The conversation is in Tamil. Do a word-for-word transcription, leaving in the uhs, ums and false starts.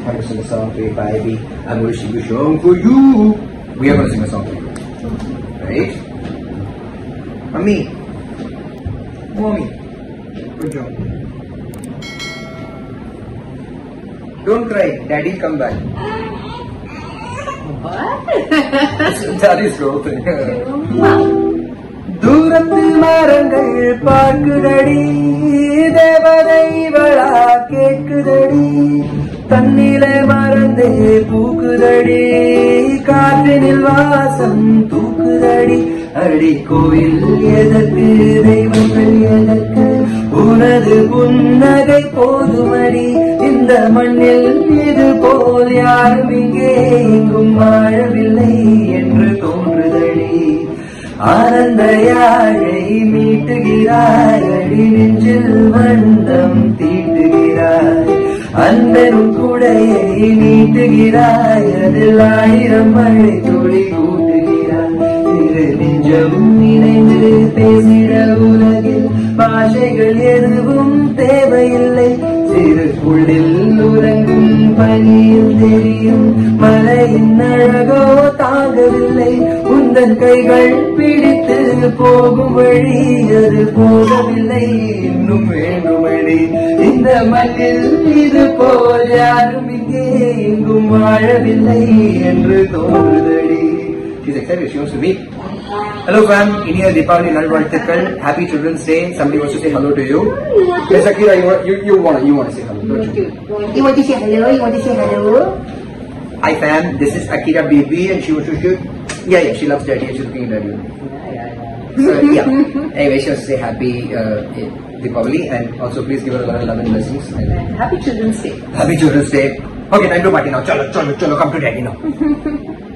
want to sing a song for you, baby. I'm going to sing a song for you. We are going to sing a song for you. Right? Mommy. Mommy. Good job. Don't cry. Daddy come back. What? Daddy's rolling. தூரத்தில் மரங்கள் பார்க்குதடி தேவதை இவளா கேட்குதடி தண்ணிலே மறந்தே பூக்குதடி காற்றினில் வாசம் தூக்குதடி அடி கோயில் எதற்கு தெய்வங்கள் எதற்கு உனது புன்னகை போதுமடி இந்த மண்ணில் இது போல் யாரும் இங்கே எங்கும் வாழவில்லை என்று தோன்றுதடி ஆனந்த யாழை மீட்டுகிறாய் அடி நெஞ்சில் வண்ணம் தீட்டுகிறாய் அன்பெரும் குடையை நீட்டுகிறாய் அதில் ஆயிரம் மழை துளி கூட்டுகிறாய் திரு நெஞ்சம் இணைந்து பேசிட உலகில் பாஷைகள் எதுவும் தேவையில்லை சிறுக்குள்ளில் உறங்கும் பனியில் தெரியும் மலையின் அழகோ தாங்கவில்லை உந்தன் கைகள் பிடித்து போகும் வழி அது போகவில்லை இன்னும் வேண்டுமடி இந்த மண்ணில் இது போல் யாரும் இங்கே எங்கும் வாழவில்லை என்று தோன்றுதடி. She's excited. She wants to meet. Hello fam, Inia Deepavali Nalvarthakal. Happy Children's Day. Somebody wants to say hello to you. Yes, Akira, you you you want you want to say hello, don't you? You want to say hello? You want to say hello? Hi fam, this is Akira baby and she wants to shoot. Yeah, yeah, she loves daddy and she's looking at daddy. So yeah. Anyway, she wants to say happy uh, Deepavali and also please give her a lot of love and blessings. And Happy Children's Day. Happy Children's Day. Okay, time to party now. Chalo, chalo, chalo, come to daddy now.